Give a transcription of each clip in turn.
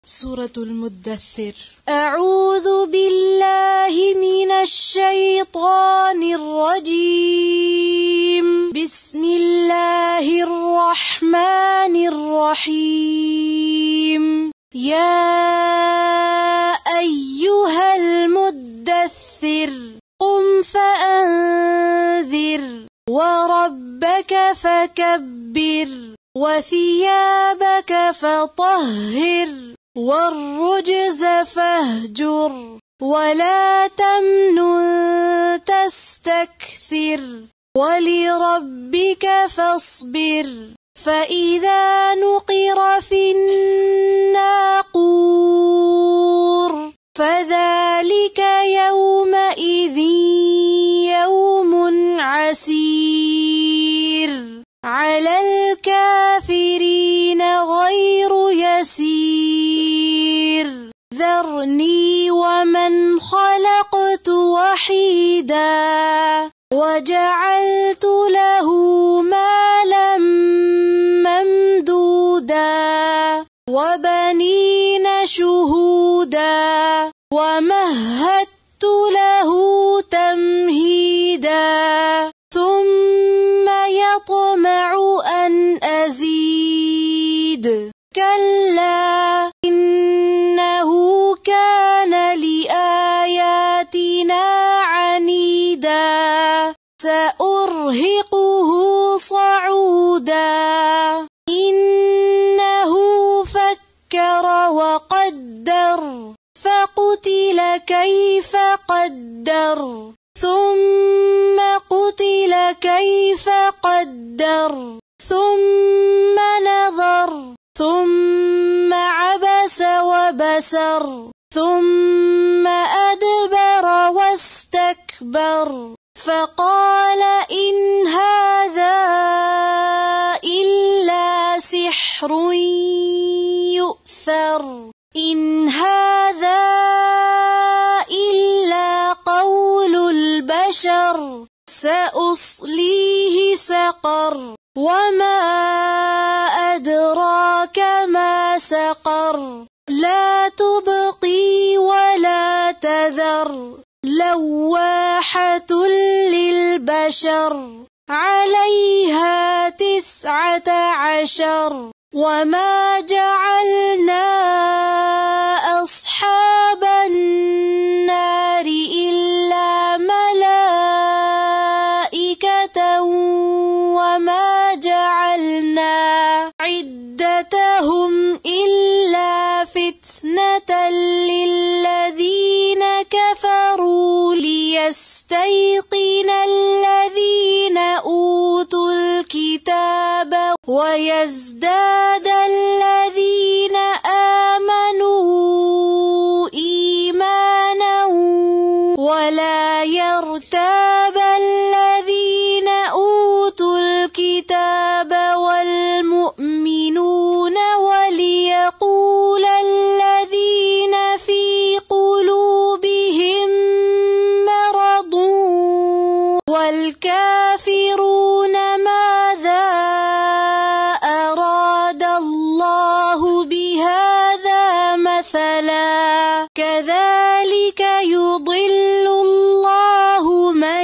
سورة المدثر. اعوذ باللہ من الشیطان الرجیم. بسم اللہ الرحمن الرحیم. یا ایہا المدثر قم فانذر وربک فکبر وثیابک فطہر والرجز فاہجر ولا تمنن تستکثر ولربک فاصبر فإذا نقر في الناقور فذلك يومئذ يوم عسير على الكافرين غير يسير. ذرني ومن خلقت وحيدا وجعلت له مالا ممدودا وبنين شهودا ومهدت له تمهيدا ثم يطمع أن أزيد كلا إنه كان لآياتنا عنيدا سأرهقه صعودا إنه فكر وقدر فقتل كيف قدر ثم قتل كيف قدر ثم نظر ثم عبس وبسر ثم أدبر واستكبر فقال إن هذا إلا سحر يؤثر إن هذا إلا قول البشر سأصليه سقر وما أدراك ما سقر لا تبقي ولا تذر لواحة للبشر عليها 19 وما جعلنا أصحاب النار إلا ملائكة وما جعلنا عدتهم إلا فتنة للذين كفروا ليستيقن الذين أوتوا الكتاب ويزداد الذين آمنوا إيمانا ولا يرتاب الذين أوتوا الكتاب والمؤمنون وليقول الذين في قلوبهم مرض والكافرون ماذا أراد الله بهذا مثلا كذلك يضل الله من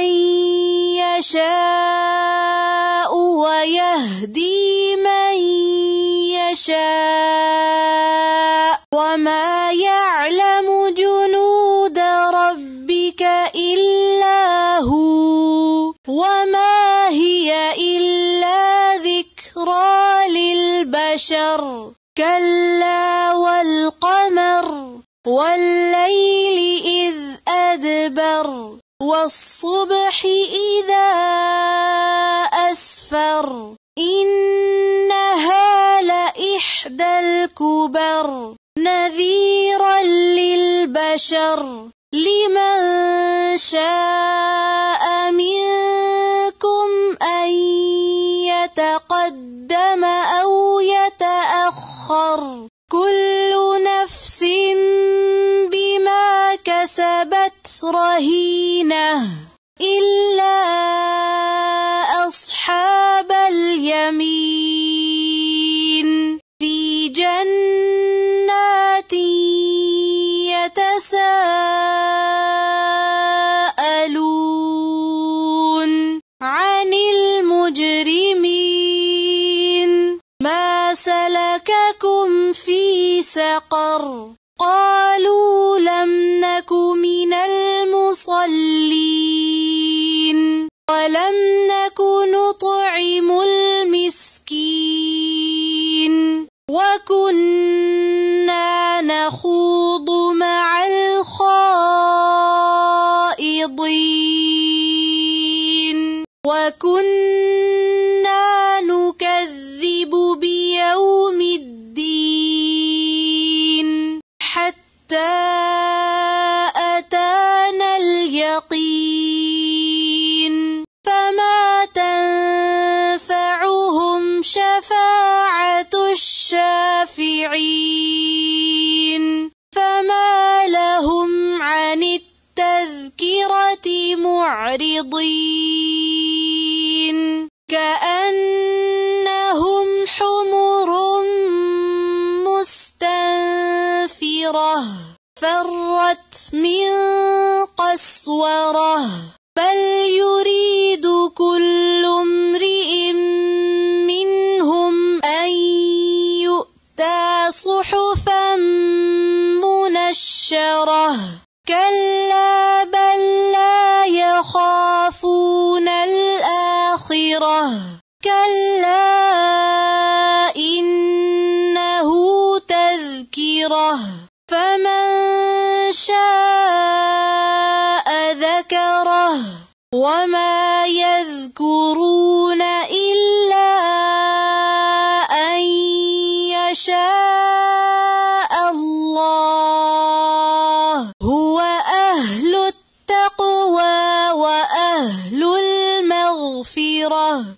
يشاء ويهدي من يشاء وما يعلم جنود ربك إلا هو وما هي إلا ذكرى للبشر كلا والقمر والليل إذ أدبر والصبح إذا أسفر إنها لإحدى الكبر نذيرا للبشر لمن شاء منكم أن يتقدم أو يتأخر كل نفس بما كسبت رهينة إلا أصحاب اليمين في جنات يتساءلون عن المجرمين ما سلككم في سقر قالوا لم نك من المصلين ولم نك نطعم المسكين وكنا نخوض مع الخائضين وكنا نكذب بيوم الدين حتى أتانا اليقين فما تنفعهم شفاعة الشافعين فما لهم عن التذكرة معرضين كأنهم حمر مستنفرة فرت من قسورة بل يريد كل امرئ منهم أن يؤتى صحفا منشرة كلا بل لا يخافون الآخرة كلا إنه تذكرة فمن شاء ذكره وما يذكرون إلا أن يشاء الله هو أهل التقوى وأهل المغفرة